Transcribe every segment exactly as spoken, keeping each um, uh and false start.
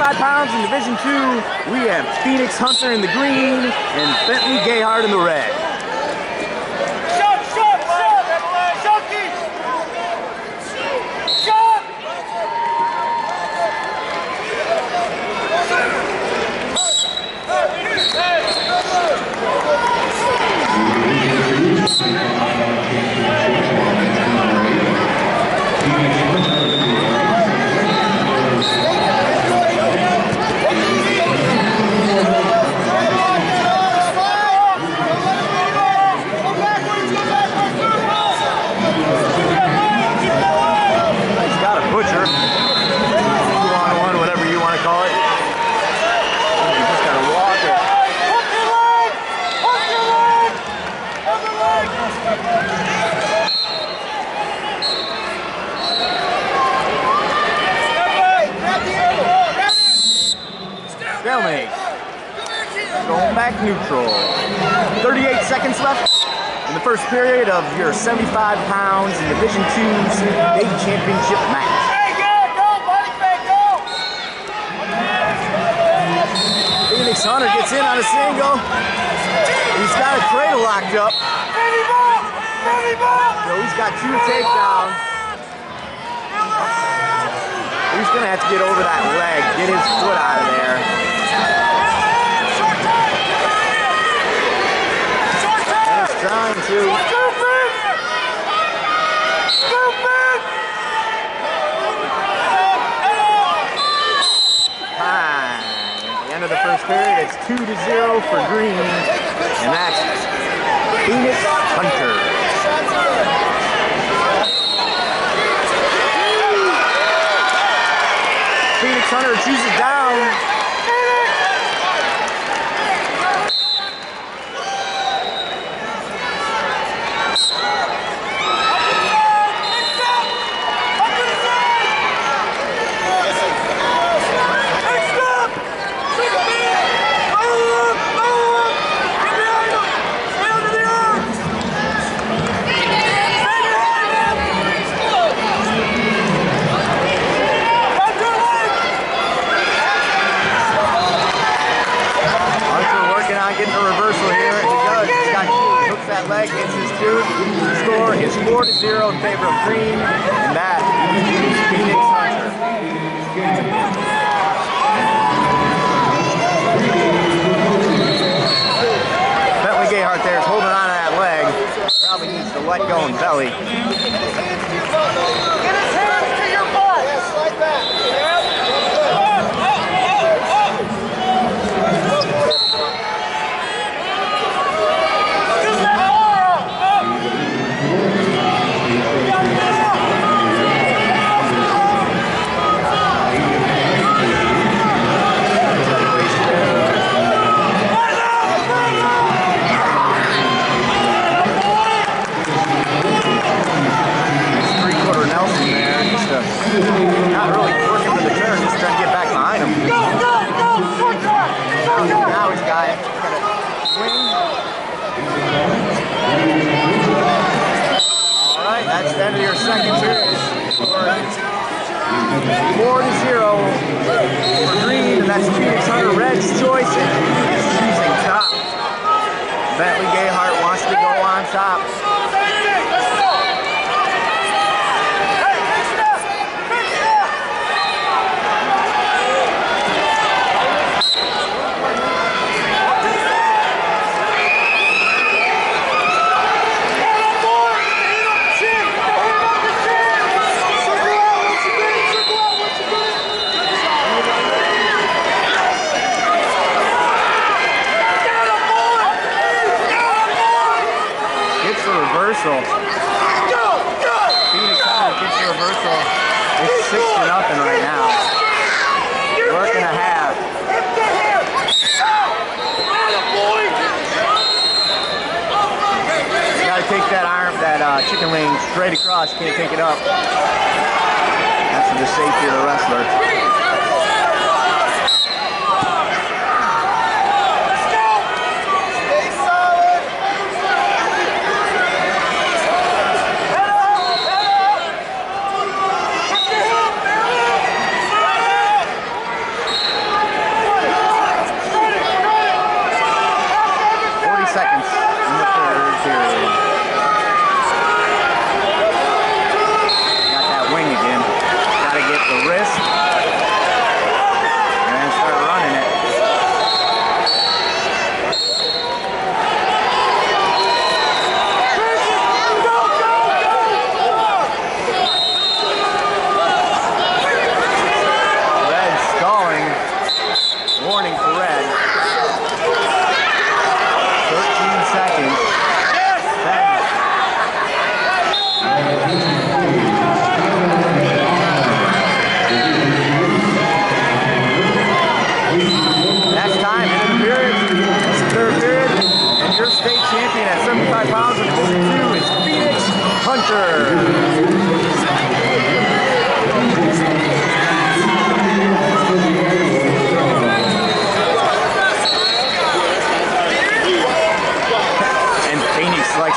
seventy-five pounds in Division two, we have Phoenix Hunter in the green and Bentley Gayhart in the red. Shot, shot, shot! Shot! Shot! Stalemate. Going back neutral. thirty-eight seconds left in the first period of your seventy-five pounds in Division two State Championship match. Phoenix Hunter gets in on a single. He's got a cradle locked up. So he's got two takedowns. He's gonna have to get over that leg, get his foot out of there. And he's trying to. Time. At the end of the first period, it's two to zero for green, and that's Phoenix Hunter. Phoenix Hunter chooses down. That leg gets his two. The score is four to zero in favor of green, and that is Phoenix Hunter. Bentley Gayhart there is holding on to that leg. Probably needs to let go and belly. Get his hands to your butt. Yeah, slide back. Not really working for the turn, just trying to get back behind him. Go, go, go! Short track! Short track! Now he's got it. He's got a swing. Alright, that's the end of your second period. Four to zero for green, and that's Phoenix Hunter Red's choice, and he's choosing top. Bentley Gayhart wants to go on top. Reversal. Phoenix Hunter gets the reversal. It's six to nothing right now. Working a half. You gotta take that arm, that uh, chicken wing straight across. Can't take it up. That's for the safety of the wrestler.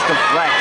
deflect.